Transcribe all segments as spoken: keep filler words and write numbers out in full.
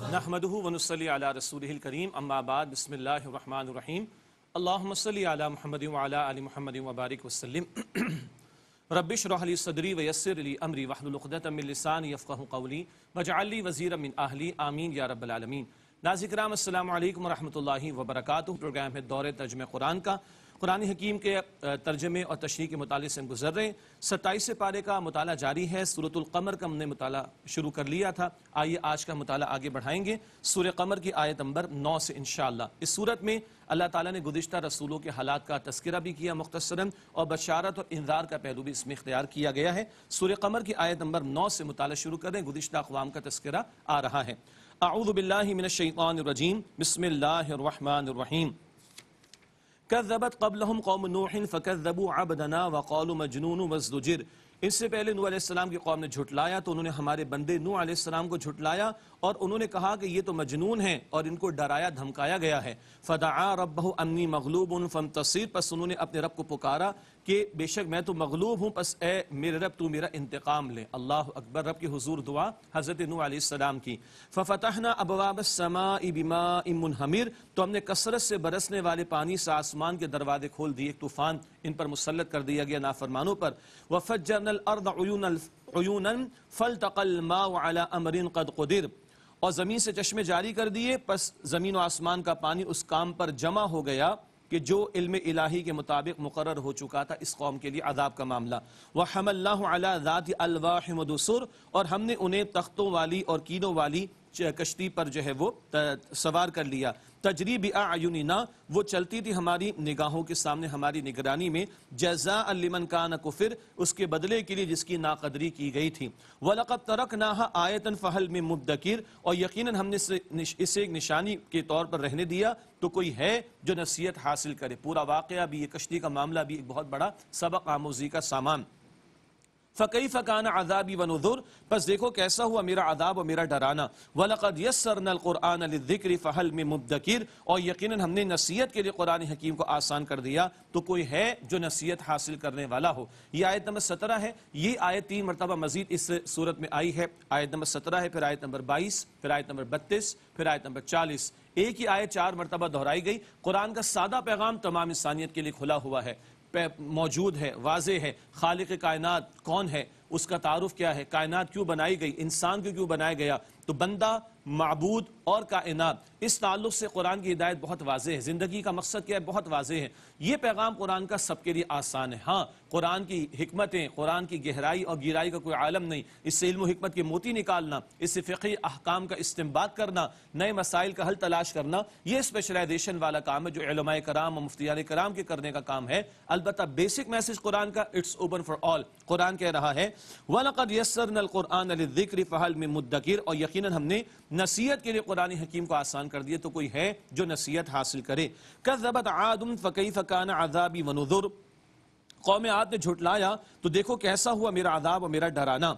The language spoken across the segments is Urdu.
نحمده ونصلي على رسوله الكريم اما بعد بسم الله الرحمن الرحيم اللهم صل على محمد وعلى ال محمد وبارك وسلم رب اشرح لي صدري ويسر لي امري واحلل عقدة من لساني يفقهوا قولي واجعل لي وزيرا من اهلي آمین یا رب العالمین۔ ناظرین کرام السلام علیکم ورحمۃ اللہ وبرکاتہ۔ پروگرام ہے دور ترجمہ قرآن کا۔ قرآن حکیم کے ترجمے اور تشریح کے مطالعے سے ہم گزر رہے ہیں۔ ستائیسویں پارے کا مطالعہ جاری ہے۔ سورۃ القمر کا ہم نے مطالعہ شروع کر لیا تھا، آئیے آج کا مطالعہ آگے بڑھائیں گے سورہ قمر کی آیت نمبر نو سے انشاءاللہ۔ اس سورت میں اللہ تعالیٰ نے گزشتہ رسولوں کے حالات کا تذکرہ بھی کیا مختصراً، اور بشارت اور انذار کا پہلو بھی اس میں اختیار کیا گیا ہے۔ سورہ قمر کی آیت نمبر نو سے مطالعہ شروع کر رہے ہیں۔ گزشتہ اقوام کا تذکرہ آ رہا ہے۔ اعوذ باللہ من الشیطان الرجیم، بسم اللہ الرحمن الرحیم۔ کذبت قبلہم قوم نوح فکذبوا عبدنا وقالوا مجنون وازدجر۔ اس سے پہلے نوح علیہ السلام کی قوم نے جھٹلایا تو انہوں نے ہمارے بندے نوح علیہ السلام کو جھٹلایا، اور انہوں نے کہا کہ یہ تو مجنون ہیں اور ان کو ڈرایا دھمکایا گیا ہے۔ فدعا ربہ انی مغلوب فانتصر، پس انہوں نے اپنے رب کو پکارا کہ بے شک میں تو مغلوب ہوں، پس اے میرے رب تو میرا انتقام لے۔ اللہ اکبر۔ رب کے حضور دعا حضرت نوح علیہ السلام کی۔ ففتحنا ابواب السماء بماء منہمر، تو ہم نے کثرت سے برسنے والے پانی سے آسمان کے دروازے کھول دیے، ایک طوفان ان پر مسلط کر دیا گیا نافرمانوں پر۔ وفجرنا الارض عیونا فالتقى الماء على امر قد قدر، اور زمین سے چشمے جاری کر دیے، پس زمین و آسمان کا پانی اس کام پر جمع ہو گیا کہ جو علم الہی کے مطابق مقرر ہو چکا تھا اس قوم کے لیے عذاب کا معاملہ۔ وَحَمَلْنَاهُ عَلَى ذَاتِ أَلْوَاحٍ وَدُسُرٍ، اور ہم نے انہیں تختوں والی اور کینوں والی کشتی پر جو ہے وہ سوار کر لیا۔ تجری بِأَعْيُنِنَا، وہ چلتی تھی ہماری نگاہوں کے سامنے، ہماری نگرانی میں۔ جَزَاءً لِمَنْ كَانَ كُفِرٍ، اس کے بدلے کے لیے جس کی ناقدری کی گئی تھی۔ وَلَقَدْ تَرَكْنَاهَا آیَةً فَهَلْ مِن مُدَّكِرٍ، اور یقیناً ہم نے اسے ایک نشانی کے طور پر رہنے دیا تو کوئی ہے جو نصیحت حاصل کرے۔ پورا واقعہ بھی، یہ کشتی کا معاملہ بھی ایک بہت بڑا سبق آموزی کا سامان۔ فَكَيْفَ كَانَ عَذَابِي وَنُذُرِ، پس دیکھو کیسا ہوا میرا عذاب اور میرا ڈرانا۔ وَلَقَدْ يَسَّرْنَا الْقُرْآنَ لِلذِّكْرِ فَهَلْ مِن مُدَّكِرٍ، اور یقیناً ہم نے نصیحت کے لیے قرآن حکیم کو آسان کر دیا تو کوئی ہے جو نصیحت حاصل کرنے والا ہو۔ یہ آیت نمبر سترہ ہے۔ یہ آیت تین مرتبہ مزید اس صورت میں آئی ہے۔ آیت نمبر سترہ ہے، پھر آیت نمبر بائیس، پھر آیت نمبر بتیس، پھر آیت نمبر چالیس۔ ایک ہی آیت چار مرتبہ دہرائی گئی۔ قرآن کا سادہ پیغام تمام انسانیت کے لیے کھلا ہوا ہے، موجود ہے، واضح ہے۔ خالق کائنات کون ہے، اس کا تعارف کیا ہے، کائنات کیوں بنائی گئی، انسان کو کیوں بنایا گیا، تو بندہ، معبود اور کائنات، اس تعلق سے قرآن کی ہدایت بہت واضح ہے۔ زندگی کا مقصد کیا ہے، بہت واضح ہے۔ یہ پیغام قرآن کا سب کے لیے آسان ہے۔ ہاں، قرآن کی حکمتیں، قرآن کی گہرائی اور گہرائی کا کوئی عالم نہیں۔ اس سے علم و حکمت کے موتی نکالنا، اس سے فقہی احکام کا استنباط کرنا، نئے مسائل کا حل تلاش کرنا، یہ اسپیشلائزیشن والا کام ہے جو علماء کرام اور مفتیان کرام کے کرنے کا کام ہے۔ البتہ بیسک میسج قرآن کا it's open for all. Quran کہہ رہا ہے وَلَقَدْ يَسَّرْنَا الْقُرْآنَ لِلذِّكْرِ فَهَلْ مِن مُدَّكِرٍ، اور یقیناً ہم نے نصیحت کے لیے قرآن حکیم کو آسان کر دیا تو کوئی ہے جو نصیحت حاصل کرے۔ کذبت عاد فکیف کان عذابی ونذر، قوم عاد نے جھٹلایا تو دیکھو کیسا ہوا میرا عذاب اور میرا ڈرانا۔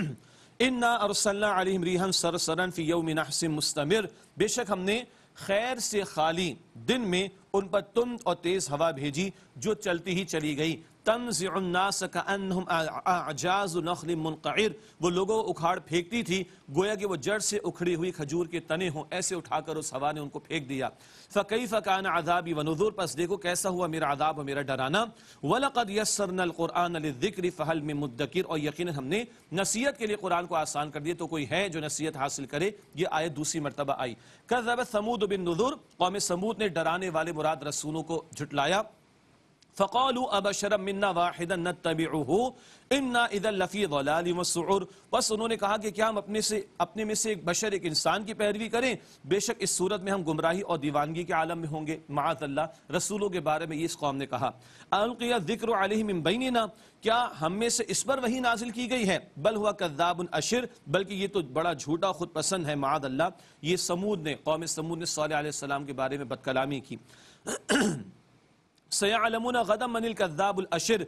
انا ارسلنا علیہم ریحا صرصرا فی یوم نحس مستمر، بے شک ہم نے خیر سے خالی دن میں ان پر تند اور تیز ہوا بھیجی جو چلتی ہی چلی گئی۔ تنزع الناس کأنہم اعجاز نخل منقعر، وہ لوگوں کو اکھاڑ پھینکتی تھی گویا کہ وہ جڑ سے اکھڑی ہوئی کھجور کے تنے ہوں، ایسے اٹھا کر اس ہوا نے ان کو پھینک دیا۔ فکیف کان عذابی ونذر، پس دیکھو کیسا ہوا میرا عذاب اور میرا ڈرانا۔ وَلَقَدْ يَسَّرْنَا الْقُرْآنَ لِلذِّكْرِ فَهَلْ مِن مُدَّكِرٍ، اور یقیناً ہم نے نصیحت کے لیے قرآن کو آسان کر دیا تو کوئی ہے جو نصیحت حاصل کرے۔ یہ آیت دوسری مرتبہ آئی۔ کذبت ثمود بالنذر، قوم ثمود نے ڈرانے والے مراد رسولوں کو جھٹلایا۔ فَقَالُوا أَبَشَرًا مِنَّا وَاحِدًا نَتَّبِعُهُ إِنَّا إِذًا لَفِي ضَلَالٍ وَسُعُرٍ، بس انہوں نے کہا کہ کیا ہم اپنے سے اپنے میں سے ایک بشر، ایک انسان کی پیروی کریں، بے شک اس صورت میں ہم گمراہی اور دیوانگی کے عالم میں ہوں گے۔ معاذ اللہ، رسولوں کے بارے میں یہ اس قوم نے کہا۔ أَلْقِيَ الذِّكْرُ عَلَيْهِ مِن بَيْنِنَا، کیا ہم میں سے اس پر وحی نازل کی گئی ہے؟ بل ہوا کذاب اشر، بلکہ یہ تو بڑا جھوٹا خود پسند ہے۔ معاذ اللہ، یہ سمود نے، قوم سمود نے صالح علیہ السلام کے بارے میں بد کلامی کی۔ سَيَعْلَمُونَ غَدًا مَنِ الْكَذَّابُ الْأَشِرُ،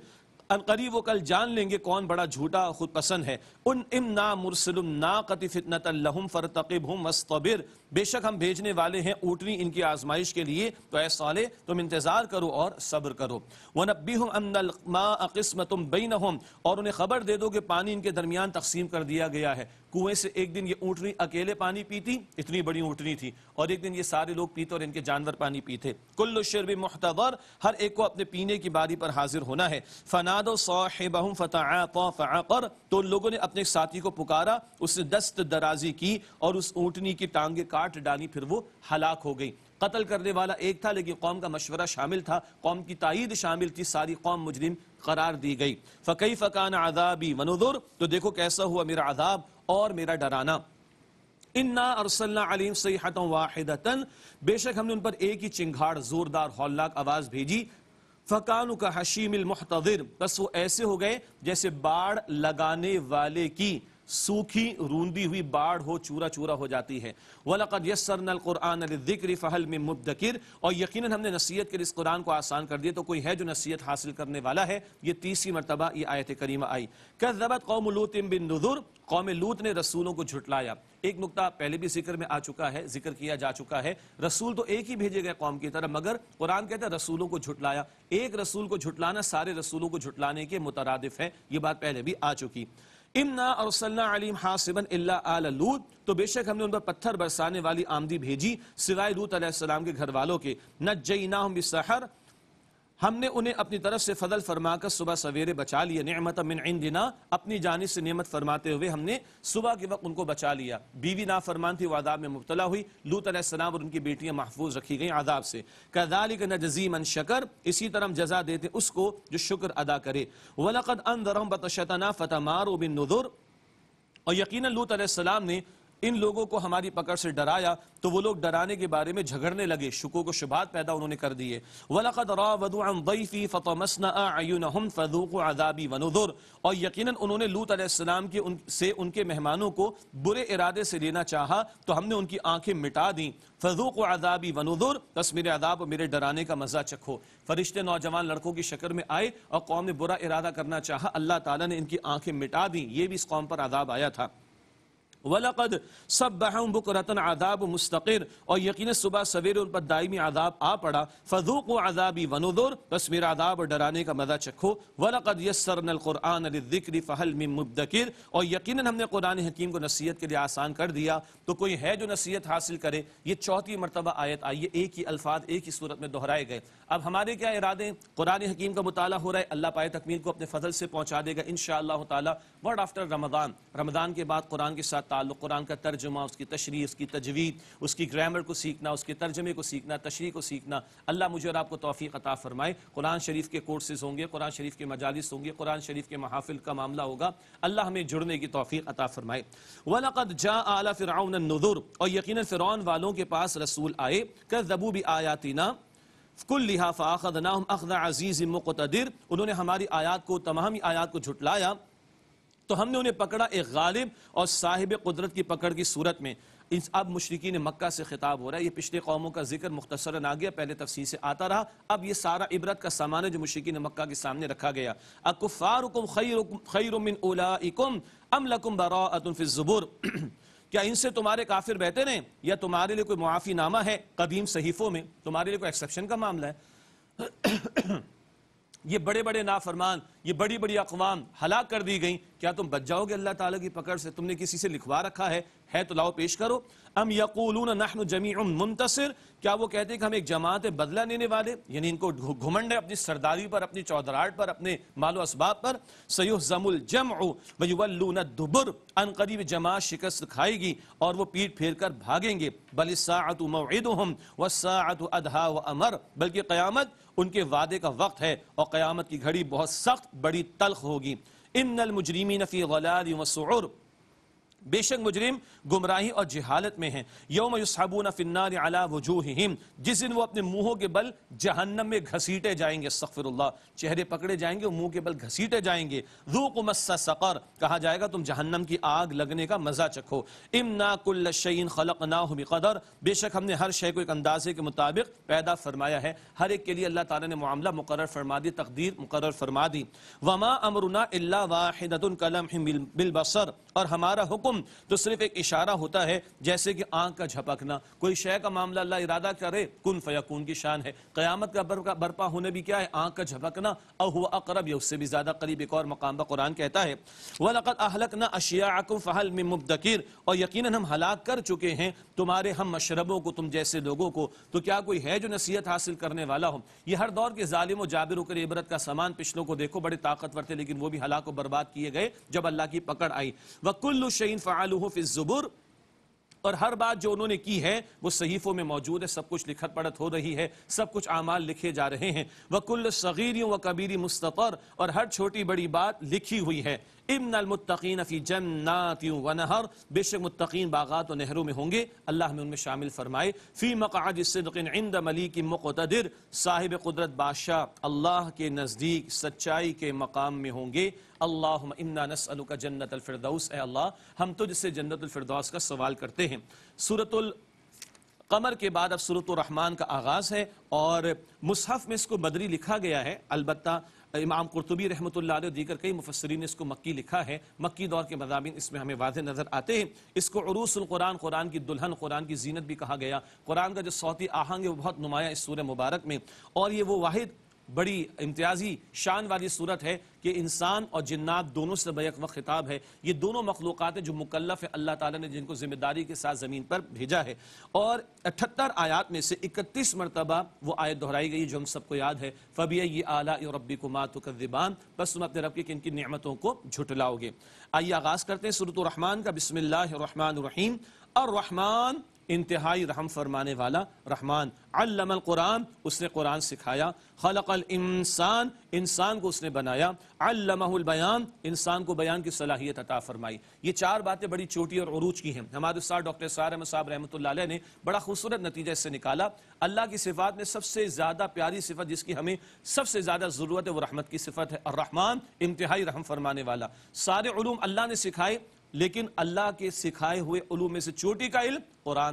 ان قریب وہ کل جان لیں گے کون بڑا جھوٹا خود پسند ہے. ان امنا مرسل الناقۃ فتنۃ لہم فرتقبہم واصطبر، بے شک ہم بھیجنے والے ہیں اونٹنی ان کی آزمائش کے لیے، تو اے صالح تم انتظار کرو اور صبر کرو. وَنَبِّهُمْ أَنَّ الْمَاءَ قِسْمَةٌ بَيْنَهُمْ، اور انہیں خبر دے دو کہ پانی ان کے درمیان تقسیم کر دیا گیا ہے. کنویں سے ایک دن یہ اونٹنی اکیلے پانی پیتی، اتنی بڑی اونٹنی تھی، اور ایک دن یہ سارے لوگ پیتے اور ان کے جانور پانی پیتے. کل شرب محتضر، ہر ایک کو اپنے پینے کی باری پر حاضر ہونا ہے. فنادوا صاحبهم فتعاطى فعقر، تو ان لوگوں نے اپنے ساتھی کو پکارا، اس نے دست درازی کی اور اس اونٹنی کی ٹانگیں کاٹ ڈالی، پھر وہ ہلاک ہو گئی. قتل کرنے والا ایک تھا لیکن قوم کا مشورہ شامل تھا، قوم کی تائید شامل تھی، ساری قوم مجرم قرار دی گئی. فَكَيْفَ كَانَ عَذَابِي وَنُذُرْ، تو دیکھو کیسا ہوا میرا عذاب اور میرا ڈرانا. اِنَّا أَرْسَلْنَا عَلَيْهِمْ صَيْحَةً وَاحِدَةً، بے شک ہم نے ان پر ایک ہی چنگھاڑ زوردار ہولناک آواز بھیجی. فَكَانُوا كَحَشِيمِ الْمُحْتَظِرِ، بس وہ ایسے ہو گئے جیسے باڑ لگانے والے کی سوکھی روندی ہوئی باڑ ہو، چورا چورا ہو جاتی ہے. وَلَقَدْ يَسَّرْنَا الْقُرْآنَ لِلذِّكْرِ فَهَلْ مِن مُدَّكِرٍ، اور یقیناً ہم نے نصیحت کے لیے اس قرآن کو آسان کر دیا تو کوئی ہے جو نصیحت حاصل کرنے والا ہے. یہ تیسری مرتبہ یہ آیت کریمہ آئی. كَذَّبَتْ قَوْمُ لُوطٍ بِالنُّذُرِ، قوم لوط نے رسولوں کو جھٹلایا. ایک نقطہ پہلے بھی ذکر میں آ چکا ہے، ذکر کیا جا چکا ہے، رسول تو ایک ہی بھیجے گئے قوم کی طرف، مگر قرآن کہتا ہے رسولوں کو جھٹلایا. ایک رسول کو جھٹلانا سارے رسولوں کو جھٹلانے کے مترادف ہے، یہ بات پہلے بھی آ چکی. اِنَّا أَرْسَلْنَا عَلَيْهِمْ حَاصِبًا إِلَّا آلَ لُوط، تو بے شک ہم نے ان پر پتھر برسانے والی آمدی بھیجی سوائے لوط علیہ السلام کے گھر والوں کے. نَجَّيْنَاهُمْ بِالسَّحَرِ، ہم نے انہیں اپنی طرف سے فضل فرما کر صبح سویرے بچا لیا. نعمت من عندنا، اپنی جانب سے نعمت فرماتے ہوئے ہم نے صبح کے وقت ان کو بچا لیا. بیوی نافرمان تھی، وہ عذاب میں مبتلا ہوئی. لوط علیہ السلام اور ان کی بیٹیاں محفوظ رکھی گئیں عذاب سے. كَذَلِكَ نَجْزِي مَن شَكَرَ، اسی طرح ہم جزا دیتے اس کو جو شکر ادا کرے. وَلَقَدْ أَنذَرَهُمْ بَطْشَتَنَا فَتَمَارُوا بِالنُّذُرِ، اور یقیناً لوط علیہ السلام نے ان لوگوں کو ہماری پکڑ سے ڈرایا تو وہ لوگ ڈرانے کے بارے میں جھگڑنے لگے، شکوک و شبہات پیدا انہوں نے کر دیے. وَلَقَدْ رَاوَدُوا عَنْ ضَيْفِي فَطَمَسْنَا أَعْيُنَهُمْ فَذُوقُوا عَذَابِي وَنُذُرْ، اور یقیناً انہوں نے لوط علیہ السلام کے ان سے ان کے مہمانوں کو برے ارادے سے لینا چاہا تو ہم نے ان کی آنکھیں مٹا دیں. فَذُوقُوا عَذَابِي وَنُذُرْ، بس میرے عذاب اور میرے ڈرانے کا مزہ چکھو. فرشتے نوجوان لڑکوں کی شکل میں آئے اور قوم نے برا ارادہ کرنا چاہا، اللہ تعالیٰ نے ان کی آنکھیں مٹا دیں. یہ بھی اس قوم پر عذاب آیا تھا. وَلَقَدْ صَبَّحَهُمْ بُكْرَةً عَذَابٌ مُسْتَقِرٌ، اور یقیناً صبح سویرے ان پر دائمی عذاب آ پڑا. فَذُوقُوا عَذَابِي وَنُذُرْ، بس میرا عذاب اور ڈرانے کا مزہ چکھو. وَلَقَدْ يَسَّرْنَا الْقُرْآنَ لِلذِّكْرِ فَهَلْ مِن مُدَّكِرٍ، اور یقیناً ہم نے قرآن حکیم کو نصیحت کے لیے آسان کر دیا تو کوئی ہے جو نصیحت حاصل کرے. یہ چوتھی مرتبہ آیت آئی ہے، ایک ہی الفاظ ایک ہی صورت میں دہرائے گئے. اب ہمارے کیا ارادے؟ قرآن حکیم کا مطالعہ ہو رہا ہے، اللہ پائے تکمیل کو اپنے فضل سے پہنچا دے گا انشاءاللہ تعالی. ورڈ آفٹر رمضان، رمضان کے بعد قرآن کے ساتھ تعلق، قرآن کا ترجمہ، اس کی تشریح، اس کی تجوید، اس کی گرامر کو سیکھنا، اس کے ترجمے کو سیکھنا، تشریح کو سیکھنا. اللہ مجھے اور آپ کو توفیق عطا فرمائے. قرآن شریف کے کورسز ہوں گے، قرآن شریف کے مجالس ہوں گے، قرآن شریف کے محافل کا معاملہ ہوگا. اللہ ہمیں جڑنے کی توفیق عطا فرمائے. وَلَقَدْ جَاءَ آلَ فِرْعَوْنَ النُّذُرُ، اور یقیناً فرعون والوں کے پاس رسول آئے. كَذَّبُوا بِآيَاتِنَا كُلِّهَا فَأَخَذْنَاهُمْ أَخْذَ عَزِيزٍ مُقْتَدِرٍ، انہوں نے ہماری آیات کو، تمام آیات کو جھٹلایا تو ہم نے انہیں پکڑا ایک غالب اور صاحب قدرت کی پکڑ کی صورت میں. اب مشرکین مکہ سے خطاب ہو رہا ہے. یہ پچھلے قوموں کا ذکر مختصراً آ گیا، پہلے تفصیل سے آتا رہا. اب یہ سارا عبرت کا سامان ہے جو مشرکین مکہ کے سامنے رکھا گیا. اکفارکم خیر من اولئکم ام لکم براءۃ فی الزبور، کیا ان سے تمہارے کافر بہتر ہیں یا تمہارے لیے کوئی معافی نامہ ہے قدیم صحیفوں میں، تمہارے لیے کوئی ایکسیپشن کا معاملہ ہے؟ یہ بڑے بڑے نافرمان، یہ بڑی بڑی اقوام ہلاک کر دی گئیں، کیا تم بچ جاؤ گے اللہ تعالیٰ کی پکڑ سے؟ تم نے کسی سے لکھوا رکھا ہے ہے تو لاؤ پیش کرو. ام یقولون نحن جمیع منتصر، کیا وہ کہتے ہیں کہ ہم ایک جماعت بدلہ لینے والے، یعنی ان کو گھمنڈ ہے اپنی سرداری پر، اپنی چودراہٹ پر، اپنے مال و اسباب پر. سیہزم الجمع ویولون الدبر، ان قریب جماعت شکست کھائے گی اور وہ پیٹ پھیر کر بھاگیں گے. بل الساعۃ موعدہم والساعۃ ادھیٰ وامر، بلکہ قیامت ان کے وعدے کا وقت ہے اور قیامت کی گھڑی بہت سخت بڑی تلخ ہوگی. ان المجرمین فی ضلال وسعر، بے شک مجرم گمراہی اور جہالت میں ہیں. یوم یسحبون فی النار علی وجوہہم، جس دن وہ اپنے منہوں کے بل جہنم میں گھسیٹے جائیں گے. استغفر اللہ، چہرے پکڑے جائیں گے اور منہ کے بل گھسیٹے جائیں گے. ذوقوا مس سقر، کہا جائے گا تم جہنم کی آگ لگنے کا مزہ چکھو. انا کل شیء خلقناہ بقدر، بے شک ہم نے ہر شے کو ایک اندازے کے مطابق پیدا فرمایا ہے. ہر ایک کے لیے اللہ تعالیٰ نے معاملہ مقرر فرما دی، تقدیر مقرر فرما دی. وما امرنا الا واحدۃ کلمح بالبصر، اور ہمارا حکم تو صرف ایک اشارہ ہوتا ہے جیسے کہ آنکھ کا جھپکنا. کوئی شے کا معاملہ اللہ ارادہ کرے، کن فیکون کی شان ہے. قیامت کا برپا ہونے بھی کیا ہے؟ آنکھ کا جھپکنا. او هو اقرب، یا اس سے بھی زیادہ قریب. ایک اور مقام پر قرآن کہتا ہے وَلَقَدْ أَهْلَكْنَا أَشْيَاعَكُمْ فَهَلْ مِن مُدَّكِرٍ، اور یقیناً ہم ہلاک کر چکے ہیں تمہارے ہم مشربوں کو، تم جیسے لوگوں کو، تو کیا کوئی ہے جو نصیحت حاصل کرنے والا ہو. یہ ہر دور کے ظالم و جابر کر عبرت کا سامان. پچھلوں کو دیکھو بڑے طاقتور تھے لیکن وہ بھی ہلاک و برباد کیے گئے جب اللہ کی پکڑ آئی. وَكُلُّ شَيْءٍ فَعَلُوهُ فِي الزُّبُرِ، اور ہر بات جو انہوں نے کی ہے وہ صحیفوں میں موجود ہے. سب کچھ لکھت پڑھت ہو رہی ہے، سب کچھ اعمال لکھے جا رہے ہیں. وَكُلُّ صَغِيرٍ وَكَبِيرٍ مُسْتَطَرٍ، اور ہر چھوٹی بڑی بات لکھی ہوئی ہے. ان المتقین فی جنات ونہر، بے شک متقین باغات و نہروں میں ہوں گے، اللہ ہمیں ان میں شامل فرمائے. فی مقعد صدق عند ملیک مقتدر، صاحب قدرت بادشاہ اللہ کے نزدیک سچائی کے مقام میں ہوں گے. اللہم انا نسألک جنت الفردوس، اے اللہ ہم تجھ سے جنت الفردوس کا سوال کرتے ہیں. سورۃ القمر کے بعد اب سورۃ الرحمن کا آغاز ہے، اور مصحف میں اس کو بدری لکھا گیا ہے. البتہ امام قرطبی رحمۃ اللہ علیہ دیگر کئی مفسرین نے اس کو مکی لکھا ہے. مکی دور کے مضامین اس میں ہمیں واضح نظر آتے ہیں. اس کو عروس القرآن، قرآن کی دلہن، قرآن کی زینت بھی کہا گیا. قرآن کا جو صوتی آہنگ ہے وہ بہت نمایاں اس سورہ مبارک میں، اور یہ وہ واحد بڑی امتیازی شان والی صورت ہے کہ انسان اور جنات دونوں سے بیک وقت خطاب ہے. یہ دونوں مخلوقات ہیں جو مکلف ہے اللہ تعالیٰ نے جن کو ذمہ داری کے ساتھ زمین پر بھیجا ہے. اور اٹھہتر آیات میں سے اکتیس مرتبہ وہ آیت دہرائی گئی جو ہم سب کو یاد ہے. فَبِأَيِّ آلَاءِ رَبِّكُمَا تُكَذِّبَانِ، بس تم اپنے رب کی کن کن نعمتوں کو جھٹلاؤ گے. آئیے آغاز کرتے ہیں سورۃ الرحمن کا. بسم اللہ الرحمن الرحیم. الرحمن، انتہائی رحم فرمانے والا. رحمان، علم القرآن، اس نے قرآن سکھایا. خلق الانسان، انسان کو اس نے بنایا. علمہ البیان، انسان کو بیان کی صلاحیت عطا فرمائی. یہ چار باتیں بڑی چوٹی اور عروج کی ہیں. ہمارے استاد ڈاکٹر اسرار احمد صاحب رحمۃ اللہ علیہ نے بڑا خوبصورت نتیجہ اس سے نکالا. اللہ کی صفات میں سب سے زیادہ پیاری صفت جس کی ہمیں سب سے زیادہ ضرورت ہے وہ رحمت کی صفت ہے. الرحمن، انتہائی رحم فرمانے والا. سارے علوم اللہ نے سکھائے، لیکن اللہ کے سکھائے ہوئے علوم میں سے چوٹی کا علم قرآن.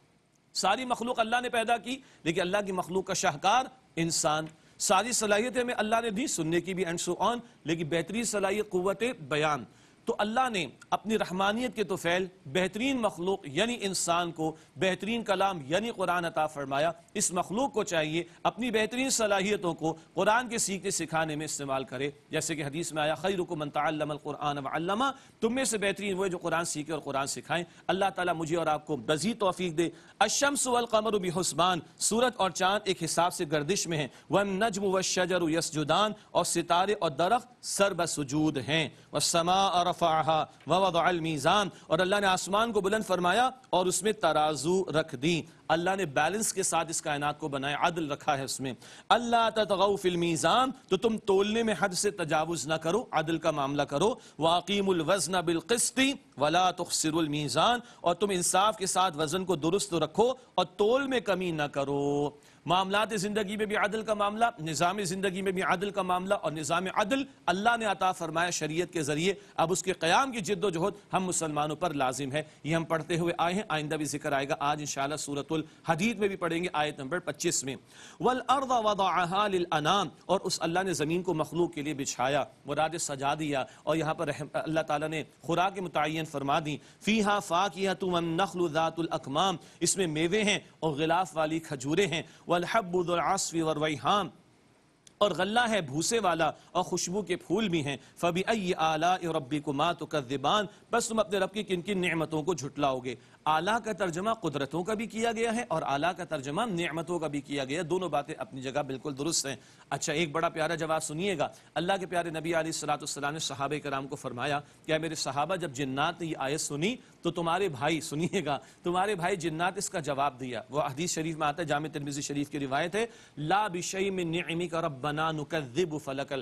ساری مخلوق اللہ نے پیدا کی، لیکن اللہ کی مخلوق کا شاہکار انسان. ساری صلاحیتیں میں اللہ نے دی، سننے کی بھی اینڈ سو آن، لیکن بہترین صلاحیت قوت بیان. تو اللہ نے اپنی رحمانیت کے توفیل بہترین مخلوق یعنی انسان کو بہترین کلام یعنی قرآن عطا فرمایا. اس مخلوق کو چاہیے اپنی بہترین صلاحیتوں کو قرآن کے سیکھنے سکھانے میں استعمال کرے. جیسے کہ حدیث میں آیا خیرکم من تعلم القرآن وعلمہ، تم میں سے بہترین وہ جو قرآن سیکھے اور قرآن سکھائیں. اللہ تعالیٰ مجھے اور آپ کو مزید توفیق دے. الشمس والقمر بحسبان، سورج اور چاند ایک حساب سے گردش میں ہیں. والنجم والشجر یسجدان، اور ستارے اور درخت سر بسجود ہیں. والسماء رفعها ووضع المیزان، اور اللہ نے آسمان کو بلند فرمایا اور اس میں ترازو رکھ دی. اللہ نے بیلنس کے ساتھ اس کائنات کو بنایا، عدل رکھا ہے اس میں. اللہ تطغوا فی المیزان، تو تم تولنے میں حد سے تجاوز نہ کرو، عدل کا معاملہ کرو. واقیموا الوزن بالقسط ولا تخسروا المیزان، اور تم انصاف کے ساتھ وزن کو درست رکھو اور تول میں کمی نہ کرو. معاملات زندگی میں بھی عدل کا معاملہ، نظام زندگی میں بھی عدل کا معاملہ، اور نظام عدل اللہ نے عطا فرمایا شریعت کے ذریعے. اب اس کے قیام کی جد و جہد ہم مسلمانوں پر لازم ہے. یہ ہم پڑھتے ہوئے آئے ہیں، آئندہ بھی ذکر آئے گا. آج انشاءاللہ سورۃ الحدید میں بھی پڑھیں گے آیت نمبر پچیس میں. والارض وضعها للانام، اور اس اللہ نے زمین کو مخلوق کے لیے بچھایا، مراد سجا دیا. اور یہاں پر اللہ تعالیٰ نے خوراک متعین فرما دی. فیہا فاکہۃ والنخل ذات الاکمام، اس میں میوے ہیں اور غلاف والی کھجوریں ہیں. والحب ذو العصف والریحان، اور غلہ ہے بھوسے والا اور خوشبو کے پھول بھی ہیں. فَبِأَيِّ آلَاءِ رَبِّكُمَا تُكَذِّبَانِ، بس تم اپنے رب کی کن کن نعمتوں کو جھٹلاؤ گے. اعلیٰ کا ترجمہ قدرتوں کا بھی کیا گیا ہے اور اعلیٰ کا ترجمہ نعمتوں کا بھی کیا گیا. دونوں باتیں اپنی جگہ بالکل درست ہیں. اچھا، ایک بڑا پیارا جواب سنیے گا. اللہ کے پیارے نبی علیہ الصلوۃ والسلام نے صحابہ کرام کو فرمایا کہ میرے صحابہ، جب جنات نے یہ آیت سنی تو تمہارے بھائی، سنیے گا، تمہارے بھائی جنات اس کا جواب دیا. وہ حدیث شریف میں آتا ہے، جامع ترمذی شریف کی روایت ہے، لا بشیء من نعمک ربنا نکذب فلک الحمد،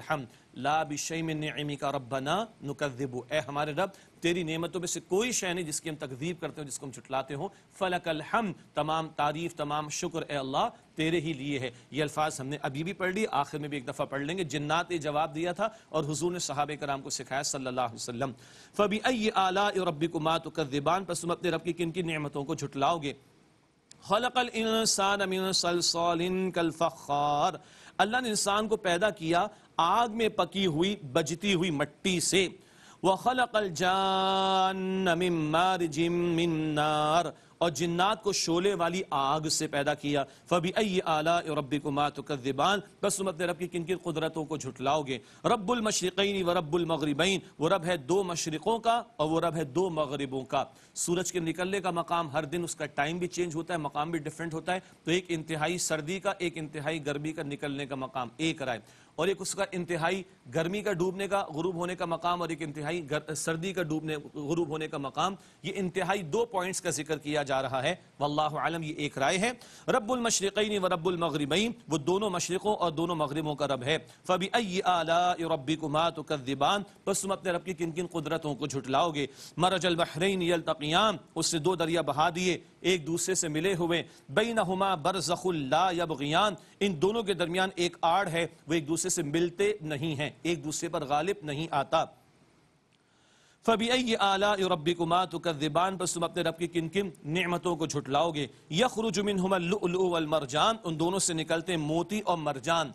لا بشیء من نعمک ربنا نکذب، اے ہمارے رب تیری نعمتوں میں سے کوئی شے نہیں جس کی ہم تکذیب کرتے ہوں، جس کو ہم جھٹلاتے ہوں. فلک الحمد، تمام تعریف تمام شکر اے اللہ تیرے ہی لیے ہے. یہ الفاظ ہم نے ابھی بھی پڑھ لی، آخر میں بھی ایک دفعہ پڑھ لیں گے. جنات نے جواب دیا تھا اور حضور نے صحابہ کرام کو سکھایا صلی اللہ علیہ وسلم. فبأي آلاء ربكما تكذبان، پس تم اپنے رب کی کن کی نعمتوں کو جھٹلاؤ گے. خلق الانسان من صلصال کالفخار، اللہ نے انسان کو پیدا کیا آگ میں پکی ہوئی بجتی ہوئی مٹی سے. وخلق الجان من مارج من نار، اور جنات کو شعلے والی آگ سے پیدا کیا. فبأي آلاء ربكما تكذبان، بس تم اپنے رب کی کن کن قدرتوں کو جھٹلاؤ گے. رب المشرقین و رب المغربین، وہ رب ہے دو مشرقوں کا اور وہ رب ہے دو مغربوں کا. سورج کے نکلنے کا مقام ہر دن اس کا ٹائم بھی چینج ہوتا ہے، مقام بھی ڈیفرنٹ ہوتا ہے. تو ایک انتہائی سردی کا، ایک انتہائی گرمی کا نکلنے کا مقام ایک رائے، اور ایک اس کا انتہائی گرمی کا ڈوبنے کا غروب ہونے کا مقام، اور ایک انتہائی سردی کا ڈوبنے غروب ہونے کا مقام. یہ انتہائی دو پوائنٹس کا ذکر کیا جا رہا ہے. واللہ عالم، یہ ایک رائے ہے. رب المشرقین و رب المغربین، وہ دونوں مشرقوں اور دونوں مغربوں کا رب ہے. فبأي آلاء ربكما تكذبان، بس تم اپنے رب کی کن کن قدرتوں کو جھٹلاؤ گے. مرج البحرین یلتقیان، اس سے دو دریا بہا دیے ایک دوسرے سے ملے ہوئے. بینہما برزخ لا یبغیان، ان دونوں کے درمیان ایک آڑ ہے، وہ ایک دوسرے سے ملتے نہیں ہیں، ایک دوسرے پر غالب نہیں آتا. فبأي آلاء ربكما تكذبان، بس تم اپنے رب کی کن کن نعمتوں کو جھٹلاؤ گے. یخرج منہما اللؤلؤ والمرجان، ان دونوں سے نکلتے موتی اور مرجان.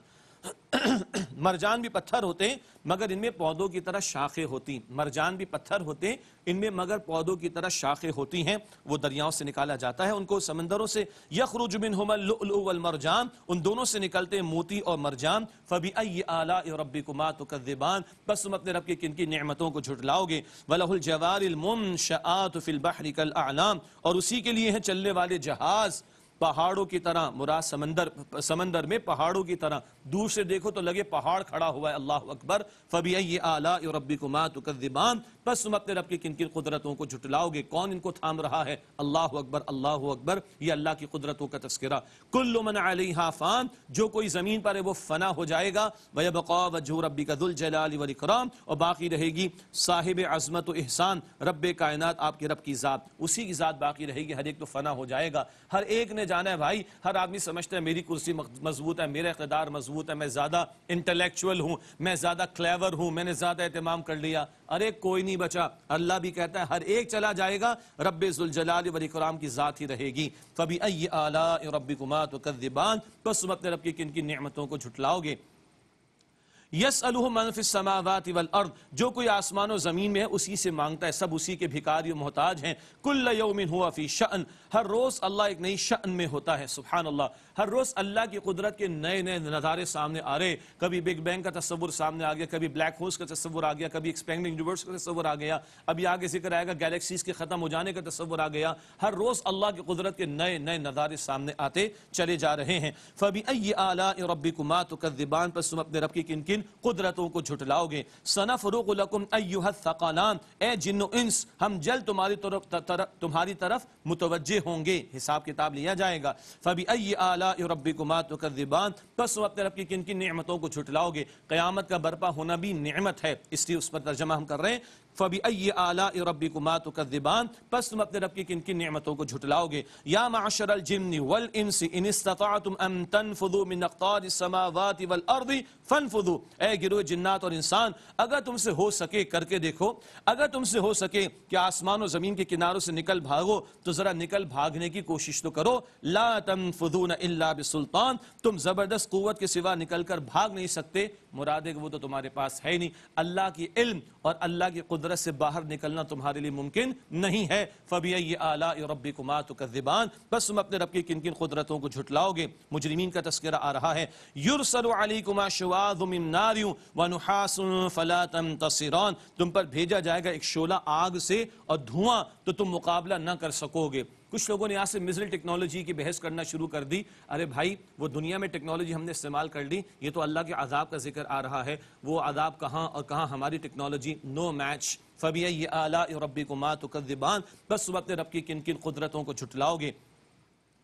مرجان بھی پتھر ہوتے ہیں مگر ان میں پودوں کی طرح شاخیں ہوتی، مرجان بھی پتھر ہوتے ہیں ان میں مگر پودوں کی طرح شاخیں ہوتی ہیں. وہ دریاؤں سے نکالا جاتا ہے ان کو، سمندروں سے. یخرج منہما اللؤلؤ والمرجان، ان دونوں سے نکلتے موتی اور مرجان. فبأي آلاء ربكما تكذبان، بس تم اپنے رب کی کن کی نعمتوں کو جھٹلاؤ گے. وَلَهُ الْجَوَارِ الْمُنشَآتُ فِي الْبَحْرِ كَالْأَعْلَامِ، اور اسی کے لیے ہیں چلنے والے جہاز پہاڑوں کی طرح. مراد سمندر سمندر میں پہاڑوں کی طرح، دور سے دیکھو تو لگے پہاڑ کھڑا ہوا ہے. اللہ اکبر. فبأي آلاء ربكما تكذبان، بس تم اپنے رب کی کن کن قدرتوں کو جھٹلاؤ گے. کون ان کو تھام رہا ہے؟ اللہ اکبر اللہ اکبر. یہ اللہ کی قدرتوں کا تذکرہ. کل من علیہا فان، جو کوئی زمین پر ہے وہ فنا ہو جائے گا. ویبقى وجہ ربک ذو الجلال والاکرام، اور باقی رہے گی صاحب عظمت و احسان رب کائنات، آپ کے رب کی ذات، اسی کی ذات باقی رہے گی. ہر ایک تو فنا ہو جائے گا. ہر ایک نے جانا ہے بھائی. ہر آدمی سمجھتا ہے میری کرسی مضبوط ہے، میرا اقتدار مضبوط ہے، میں زیادہ انٹلیکچوئل ہوں، میں زیادہ کلیور ہوں، میں نے زیادہ اہتمام کر لیا. ارے کوئی نہیں بچا. اللہ بھی کہتا ہے ہر ایک چلا جائے گا، رب ذوالجلال والاکرام کی ذات ہی رہے گی. فبأي آلاء ربكما تكذبان، بس تم اپنے رب کی کن کی نعمتوں کو جھٹلاؤ گے. یسألہ من فی السماوات والارض، جو کوئی آسمان و زمین میں ہے اسی سے مانگتا ہے، سب اسی کے بھکاری و محتاج ہیں. کل یوم ہوا فی شأن، ہر روز اللہ ایک نئی شأن میں ہوتا ہے. سبحان اللہ. ہر روز اللہ کی قدرت کے نئے نئے نظارے سامنے آ رہے. کبھی بگ بینگ کا تصور سامنے آ گیا، کبھی بلیک ہولز کا تصور آ گیا، کبھی ایکسپینڈنگ یونیورس کا تصور آ گیا، ابھی آگے ذکر آئے گا گیلیکسیز کے ختم ہو جانے کا تصور آ گیا. ہر روز اللہ کی قدرت کے نئے نئے نظارے سامنے آتے چلے جا رہے ہیں. فبأي آلاء ربكما تكذبان، پس تم اپنے رب کی کن کن قدرتوں کو جھٹلاؤ گے. سنفرغ لکم ایھا الثقلان، اے جن و انس ہم جلد تمہاری طرف تمہاری طرف متوجہ ہوں گے، حساب کتاب لیا جائے گا. فبأي آلاء ربكما تكذبان، بس تم اپنے رب کی کن کن نعمتوں کو جھٹلاؤ گے. قیامت کا برپا ہونا بھی نعمت ہے، اس لیے اس پر ترجمہ ہم کر رہے ہیں. فبأي آلاء ربكما تكذبان، پس تم اپنے رب کی کن کن نعمتوں کو جھٹلاؤ گے. یا معشر الجن والانس ان استطعتم ان تنفذوا من اقطار السماوات والارض فانفذوا، اے گروہ جنات اور انسان اگر تم سے ہو سکے کر کے دیکھو، اگر تم سے ہو سکے کہ آسمان و زمین کے کناروں سے نکل بھاگو تو ذرا نکل بھاگنے کی کوشش تو کرو. لا تنفذون الا بسلطان، تم زبردست قوت کے سوا نکل کر بھاگ نہیں سکتے. مراد ہے کہ وہ تو تمہارے پاس ہے ہی نہیں. اللہ کی علم اور اللہ کی قدرت سے باہر نکلنا تمہارے لیے ممکن نہیں ہے. فبأي آلاء ربكما تكذبان، بس تم اپنے رب کی کن کن قدرتوں کو جھٹلاؤ گے. مجرمین کا تذکرہ آ رہا ہے. یرسل علیکما شواظ من نار ونحاس فلا تنتصران، تم پر بھیجا جائے گا ایک شعلہ آگ سے اور دھواں، تو تم مقابلہ نہ کر سکو گے. کچھ لوگوں نے یہاں سے مثل ٹیکنالوجی کی بحث کرنا شروع کر دی. ارے بھائی وہ دنیا میں ٹیکنالوجی ہم نے استعمال کر لی، یہ تو اللہ کے عذاب کا ذکر آ رہا ہے. وہ عذاب کہاں اور کہاں ہماری ٹیکنالوجی، نو میچ. فبأي آلاء ربكما تكذبان، بس تم اپنے رب کی کن کن قدرتوں کو جھٹلاؤ گے.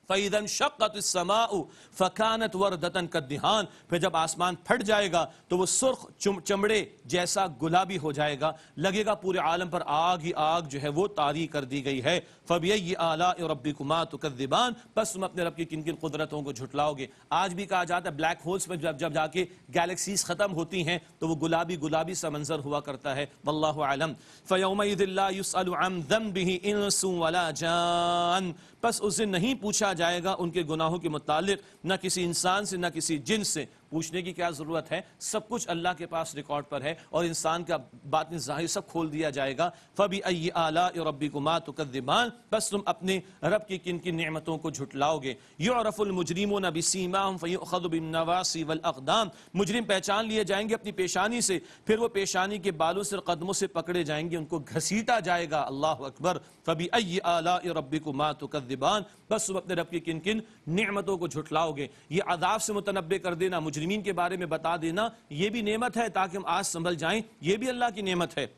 فَإِذَا انشَقَّتِ السَّمَاءُ فَكَانَتْ وَرْدَةً كَالدِّهَانِ، پھر جب آسمان پھٹ جائے گا تو وہ سرخ چمڑے جیسا گلابی ہو جائے گا، لگے گا پورے عالم پر آگ ہی آگ جو ہے وہ طاری کر دی گئی ہے۔ فَبِأَيِّ آلَاءِ رَبِّكُمَا تُكَذِّبَانِ، بس تم اپنے رب کی کن کن قدرتوں کو جھٹلاؤ گے۔ آج بھی کہا جاتا ہے بلیک ہولز میں جب جب جا کے گیلیکسیز ختم ہوتی ہیں تو وہ گلابی گلابی سا منظر ہوا کرتا ہے، واللہ اعلم۔ فَيَوْمَئِذٍ لَا يُسْأَلُ عَنْ ذَنبِهِ إِنسٌ وَلَا جَانٌ، پس اس دن نہیں پوچھا جائے گا ان کے گناہوں کے متعلق، نہ کسی انسان سے نہ کسی جن سے۔ پوچھنے کی کیا ضرورت ہے، سب کچھ اللہ کے پاس ریکارڈ پر ہے، اور انسان کا باطن ظاہر سب کھول دیا جائے گا۔ فَبِأَيِّ آلَاءِ رَبِّكُمَا تُكَذِّبَانِ، بس تم اپنے رب کی کن کن نعمتوں کو جھٹلاؤ گے۔ يُعْرَفُ الْمُجْرِمُونَ بِسِيمَاهُمْ فَيُؤْخَذُ بِالنَّوَاصِي وَالْأَقْدَامِ، مجرم پہچان لیے جائیں گے اپنی پیشانی سے، پھر وہ پیشانی کے بالوں سے قدموں سے پکڑے جائیں گے، ان کو گھسیٹا جائے گا۔ اللہ اکبر۔ فَبِأَيِّ آلَاءِ رَبِّكُمَا تُكَذِّبَانِ، بس تم اپنے رب کی کن کن نعمتوں کو جھٹلاؤ گے۔ یہ عذاب سے متنبع کر دینا، مجرمین کے بارے میں بتا دینا، یہ بھی نعمت ہے تاکہ ہم آج سنبھل جائیں، یہ بھی اللہ کی نعمت ہے۔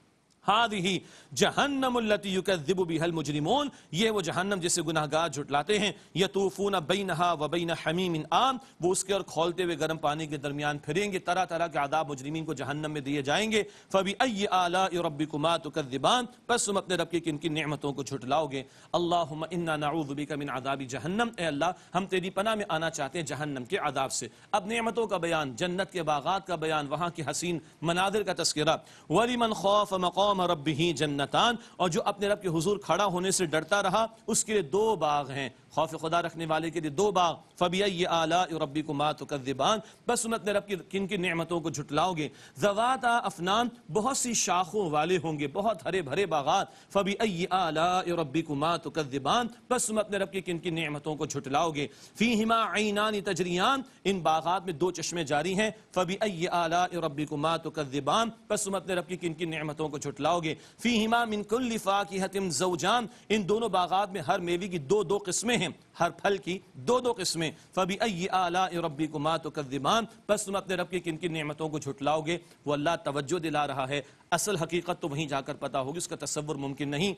ہذہ جہنم التی یکذب بها المجرمون، یہ وہ جہنم جسے گناہگار جھٹلاتے ہیں۔ یطوفون بینہا وبین حمیم آن، وہ اس کے اور کھولتے ہوئے گرم پانی کے درمیان پھریں گے، طرح طرح کے عذاب مجرمین کو جہنم میں دیے جائیں گے۔ فبأی آلاء ربکما تکذبان، بس تم اپنے رب کی کن کن نعمتوں کو جھٹلاؤ گے۔ اللہم انا نعوذ بک من عذاب جہنم، اے اللہ ہم تیری پناہ میں آنا چاہتے ہیں جہنم کے عذاب سے۔ اب نعمتوں کا بیان، جنت کے باغات کا بیان، وہاں کی حسین مناظر کا تذکرہ۔ وَلِمَنْ خَافَ مَقَامَ رَبِّهِ جنتان، اور جو اپنے رب کے حضور کھڑا ہونے سے ڈرتا رہا اس کے لیے دو باغ ہیں، خوف خدا رکھنے والے کے لیے دو باغ۔ فَبِأَيِّ آلَاءِ رَبِّكُمَا تُكَذِّبَانِ، بس تم اپنے رب کی کن کن نعمتوں کو جھٹلاؤ گے۔ ذَوَاتَا افنان، بہت سی شاخوں والے ہوں گے، بہت ہرے بھرے باغات۔ فَبِأَيِّ آلَاءِ رَبِّكُمَا تُكَذِّبَانِ، بس تم اپنے رب کی کن کن نعمتوں کو جھٹلاؤ گے۔ فِيهِمَا عَيْنَانِ تَجْرِيَانِ، ان باغات میں دو چشمے جاری ہیں۔ فَبِأَيِّ آلَاءِ رَبِّكُمَا تُكَذِّبَانِ، بس تم اپنے رب کی کن کن نعمتوں کو جھٹلاؤ گے۔ فِيهِمَا مِن كُلِّ فَاكِهَةٍ زَوْجَانِ، ان دونوں باغات میں ہر میوے کی دو دو قسمیں ہیں، ہر پھل کی دو دو قسمیں۔ فَبِأَيِّ آلَاءِ رَبِّكُمَا تُكَذِّبَانِ، بس تم اپنے رب کی کن کن نعمتوں کو جھٹلاؤ گے۔ وہ اللہ توجہ دلا رہا ہے، اصل حقیقت تو وہیں جا کر پتہ ہوگی، اس کا تصور ممکن نہیں۔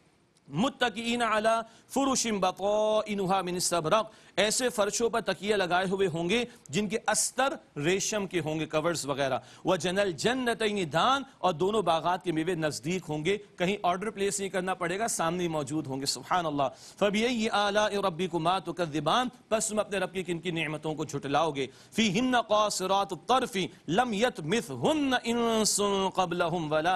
متکئین علی فرش بطائنها من استبرق، ایسے فرشوں پر تکیے لگائے ہوئے ہوں گے جن کے استر ریشم کے ہوں گے، کورز وغیرہ۔ وجنى الجنتین دان، اور دونوں باغات کے میوے نزدیک ہوں گے، کہیں آرڈر پلیس نہیں کرنا پڑے گا، سامنے موجود ہوں گے۔ سبحان اللہ۔ فبأي آلاء ربكما تكذبان، بس تم اپنے رب کی کن کی نعمتوں کو جھٹلاؤ گے۔ فیہن قاصرات الطرف لم یطمثہن انس قبلہم ولا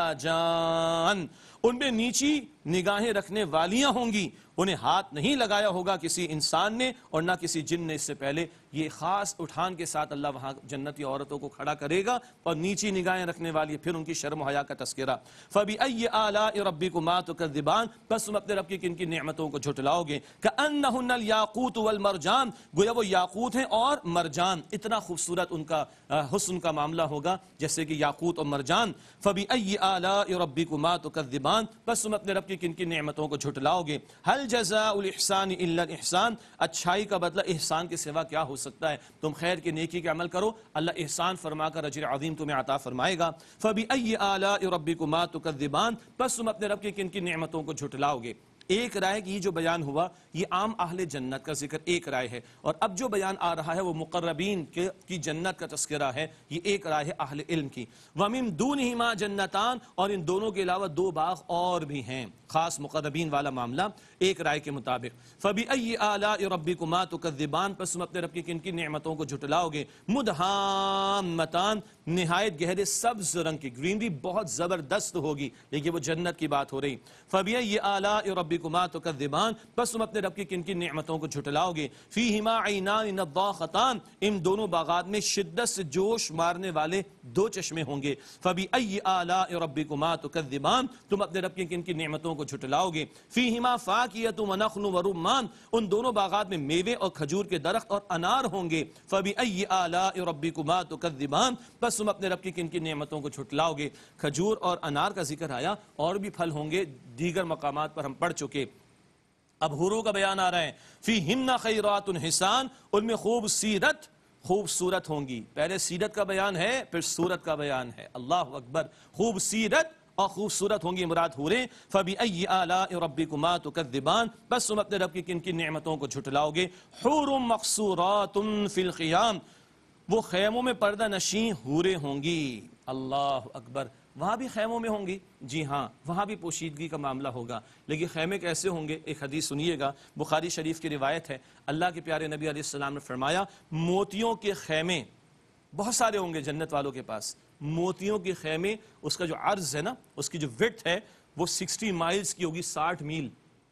جان، ان میں نیچی نگاہیں رکھنے والیاں ہوں گی، انہیں ہاتھ نہیں لگایا ہوگا کسی انسان نے اور نہ کسی جن نے اس سے پہلے۔ یہ خاص اٹھان کے ساتھ اللہ وہاں جنتی عورتوں کو کھڑا کرے گا، اور نیچی نگاہیں رکھنے والی، پھر ان کی شرم و حیا کا تذکرہ۔ فَبِأَيِّ آلَاءِ رَبِّكُمَا تُكَذِّبَانِ، بس تم اپنے رب کی کن کی نعمتوں کو جھٹلاؤ گے۔ كَأَنَّهُنَّ الْيَاقُوتُ وَالْمَرْجَانُ، گویا وہ یاقوت ہیں اور مرجان، اتنا خوبصورت ان کا حسن کا معاملہ ہوگا جیسے کہ یاقوت اور مرجان۔ فَبِأَيِّ آلَاءِ رَبِّكُمَا تُكَذِّبَانِ، بس تم اپنے رب کی کن کی نعمتوں کو جھٹلاؤ گے۔ هَلْ جَزَاءُ الْإِحْسَانِ إِلَّا الْإِحْسَانُ، اچھائی کا بدلہ احسان کے سوا کیا ہو سکتا ہے؟ تم خیر کے نیکی کے عمل کرو، اللہ احسان فرما کر اجر عظیم تمہیں عطا فرمائے گا۔ فَبِأَيِّ آلَاءِ رَبِّكُمَا تُكَذِّبَانِ، بس تم اپنے رب کی کن کی نعمتوں کو جھٹلاؤ گے۔ ایک رائے کی جو بیان ہوا یہ عام اہل جنت کا ذکر ایک رائے ہے، اور اب جو بیان آ رہا ہے وہ مقربین کی جنت کا تذکرہ ہے، یہ ایک رائے ہے اہل علم کی۔ وَمِن دُونِهِمَا جَنَّتَانِ، اور ان دونوں کے علاوہ دو باغ اور بھی ہیں، خاص مقربین والا معاملہ ایک رائے کے مطابق۔ فَبِأَيِّ آلَاءِ رَبِّكُمَا تُكَذِّبَانِ، پس تم اپنے رب کی کن کی نعمتوں کو جھٹلاؤ گے۔ مُدْحَامَّتَانِ، نہایت گہرے سبز رنگ کی، گرینری بہت زبردست ہوگی، لیکن وہ جنت کی بات ہو رہی۔ فَبِأَيِّ آلَاءِ رَبِّكُمَا تُكَذِّبَانِ، بس تم اپنے رب کی کن کی نعمتوں کو جھٹلاؤ گے۔ فِيهِمَا عَيْنَانِ نَضَّاخَتَانِ، ان دونوں باغات میں شدت سے جوش مارنے والے دو چشمے ہوں گے۔ فَبِأَيِّ آلَاءِ رَبِّكُمَا تُكَذِّبَانِ، تم اپنے رب کی کن کی نعمتوں کو جھٹلاؤ گے۔ فِيهِمَا فَاكِهَةٌ وَنَخْلٌ وَرُمَّانٌ، ان دونوں باغات میں میوے اور کھجور کے درخت اور انار ہوں گے۔ فَبِأَيِّ آلَاءِ رَبِّكُمَا تُكَذِّبَانِ، بس تم اپنے رب کی کن کی نعمتوں کو جھٹلاؤ گے۔ کھجور اور انار کا ذکر آیا، اور بھی پھل ہوں گے دیگر مقامات پر ہم پڑھ چکے۔ اب حوروں کا بیان آ رہا ہے۔ فِيهِنَّ خَيْرَاتٌ حِسَانٌ، ان میں خوب سیرت خوبصورت ہوں گی۔ پہلے سیرت کا بیان ہے، پھر صورت کا بیان ہے۔ اللہ اکبر۔ خوب سیرت اور خوبصورت ہوں گی مراد حوریں. فَبِأَيِّ آلَاءِ رَبِّكُمَا تُكَذِّبَانِ بس تم اپنے رب کی کن کن نعمتوں کو جھٹلاؤ گے. حور مقصورات فی الخیام وہ خیموں میں پردہ نشین حوریں ہوں گی. اللہ اکبر. وہاں بھی خیموں میں ہوں گی؟ جی ہاں وہاں بھی پوشیدگی کا معاملہ ہوگا. لیکن خیمے کیسے ہوں گے؟ ایک حدیث سنیے گا، بخاری شریف کی روایت ہے. اللہ کے پیارے نبی علیہ السلام نے فرمایا موتیوں کے خیمے بہت سارے ہوں گے جنت والوں کے پاس. موتیوں کے خیمے اس کا جو عرض ہے نا، اس کی جو وڈتھ ہے وہ سکسٹی مائلز کی ہوگی، ساٹھ میل.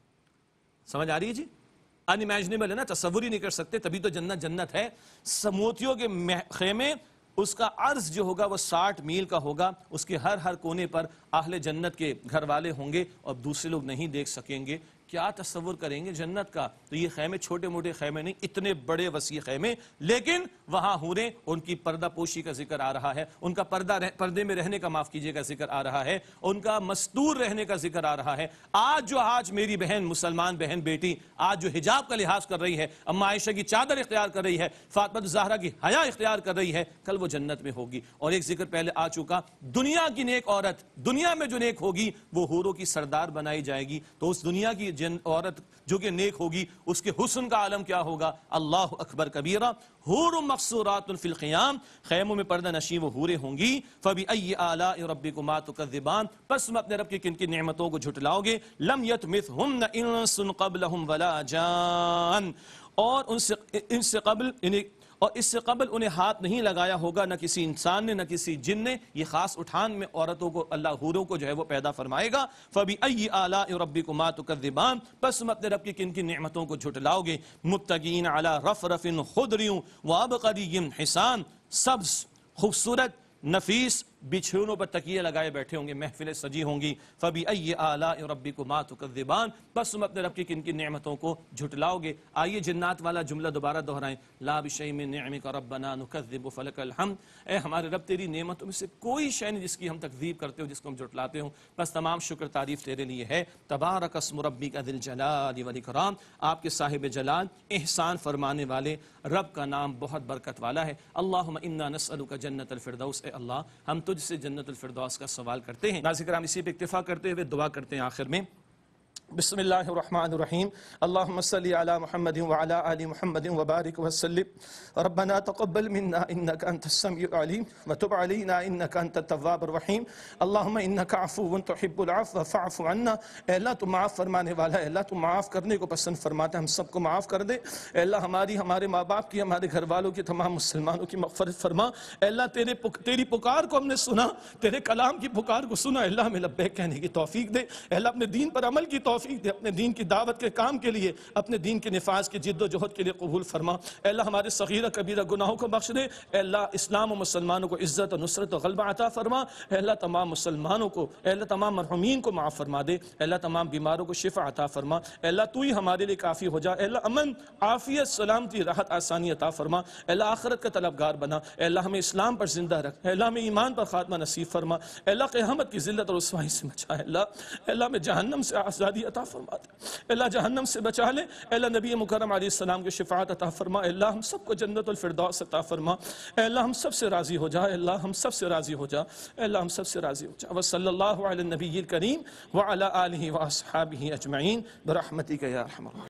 سمجھ آ رہی ہے جی؟ ان امیجنیبل ہے نا، تصور ہی نہیں کر سکتے. تبھی تو جنت جنت ہے. موتیوں کے خیمے اس کا عرض جو ہوگا وہ ساٹھ میل کا ہوگا. اس کے ہر ہر کونے پر اہل جنت کے گھر والے ہوں گے اور دوسرے لوگ نہیں دیکھ سکیں گے. کیا تصور کریں گے جنت کا؟ تو یہ خیمے چھوٹے موٹے خیمے نہیں، اتنے بڑے وسیع خیمے. لیکن وہاں حوریں، ان کی پردہ پوشی کا ذکر آ رہا ہے، ان کا پردہ رہ پردے میں رہنے کا معاف کیجیے گا ذکر آ رہا ہے، ان کا مستور رہنے کا ذکر آ رہا ہے. آج جو آج میری بہن مسلمان بہن بیٹی آج جو حجاب کا لحاظ کر رہی ہے، اما عائشہ کی چادر اختیار کر رہی ہے، فاطمہ الزہرا کی حیا اختیار کر رہی ہے، کل وہ جنت میں ہوگی. اور ایک ذکر پہلے آ چکا، دنیا کی نیک عورت دنیا میں جو نیک ہوگی وہ حوروں کی سردار بنائی جائے گی. تو اس دنیا کی جن عورت جو کہ نیک ہوگی اس کے حسن کا عالم کیا ہوگا؟ اللہ اکبر کبیرہ. حور مقصورات فی الخیام خیموں میں پردہ نشین وہ حوریں ہوں گی. فبأي آلاء ربكما تكذبان بس تم اپنے رب کی کن کن نعمتوں کو جھٹلاؤ گے. لم يطمثهن انس قبلهم ولا جان اور ان سے ان سے قبل انہیں اور اس سے قبل انہیں ہاتھ نہیں لگایا ہوگا نہ کسی انسان نے نہ کسی جن نے. یہ خاص اٹھان میں عورتوں کو اللہ حوروں کو جو ہے وہ پیدا فرمائے گا. فَبِأَيِّ آلَاءِ رَبِّكُمَا تُكَذِّبَانِ بس تم اپنے رب کی کن کن نعمتوں کو جھٹلاؤ گے. مُتَّقِينَ عَلَى رَفْرَفٍ خُضْرٍ وَأَبْقَرِيٍّ حِسَانٍ سبز خوبصورت نفیس بچھونوں پر تکیے لگائے بیٹھے ہوں گے، محفلیں سجی ہوں گی. فَبِأَيِّ آلَاءِ رَبِّكُمَا تُكَذِّبَانِ بس تم اپنے رب کی کن کن نعمتوں کو جھٹلاؤ گے. آئیے جنات والا جملہ دوبارہ دہرائیں. لا بِشَيْءٍ مِّن نِّعْمِكَ رَبَّنَا نُكَذِّبُ فَلَكَ الْحَمْدُ اے ہمارے رب تیری نعمتوں میں سے کوئی شے نہیں جس کی ہم تکذیب کرتے ہو، جس کو ہم جھٹلاتے ہوں. بس تمام شکر تعریف تیرے لیے ہے. تبارک اسم ربک ذی الجلال والاکرام آپ کے صاحب جلال احسان فرمانے والے رب کا نام بہت برکت والا ہے. اللہم انا نسألک جنت الفردوس اے اللہ ہم تجھ سے جنت الفردوس کا سوال کرتے ہیں. ناظرین کرام اسی پہ اکتفا کرتے ہوئے دعا کرتے ہیں آخر میں. بسم اللہ الرحمن الرحیم اللہم صلی علی محمد وعلی آل محمد وبارک وسلم ربنا تقبل منا انک انت السمیع العلیم وتب علینا انک انت التواب الرحیم اللہم انک عفو تحب العفو فاعف عنا. اے اللہ تو معاف فرمانے والا ہے، اللہ تو معاف کرنے کو پسند فرماتا ہے، ہم سب کو معاف کر دے. اے اللہ ہماری ہمارے ماں باپ کی ہمارے گھر والوں کی تمام مسلمانوں کی مغفرت فرما. اے اللہ تیرے تیری پکار کو ہم نے سنا، تیرے کلام کی پکار کو سنا. اے اللہ ہمیں لبیک کہنے کی توفیق دے. اے اللہ اپنے دین پر عمل کی توفیق دے، اپنے دین کی دعوت کے کام کے لیے اپنے دین کے نفاذ کی جد و جہد کے لیے قبول فرما. اے اللہ ہمارے صغیرہ کبیرہ گناہوں کو بخش دے. اے اللہ اسلام و مسلمانوں کو عزت و نصرت و غلبہ عطا فرما. اے اللہ تمام مسلمانوں کو اے اللہ تمام مرحومین کو معاف فرما دے. اے اللہ تمام بیماروں کو شفا عطا فرما. اے اللہ تو ہی ہمارے لیے کافی ہو جا. اے اللہ امن عافیت سلامتی راحت آسانی عطا فرما. اے اللہ آخرت کا طلبگار بنا. اے اللہ ہمیں اسلام پر زندہ رکھ. اے اللہ ہمیں ایمان پر خاتمہ نصیب فرما. اے اللہ قیامت کی ذلت اور رسوائی سے بچا. اے اللہ اے اللہ ہمیں جہنم سے آزادی عطا فرما. اے اللہ جہنم سے بچا لے. اے اللہ نبی مکرم علیہ السلام کی شفاعت عطا فرما. اے اللہ ہم سب کو جنت الفردوس عطا فرما. اے اللہ ہم سب سے راضی ہو جا. اے اللہ ہم سب سے راضی ہو جا. اے اللہ ہم سب سے راضی ہو جا. وصلی اللہ علی النبی الکریم وعلی آلہ واصحابہ اجمعین برحمتک یا ارحم الراحمین.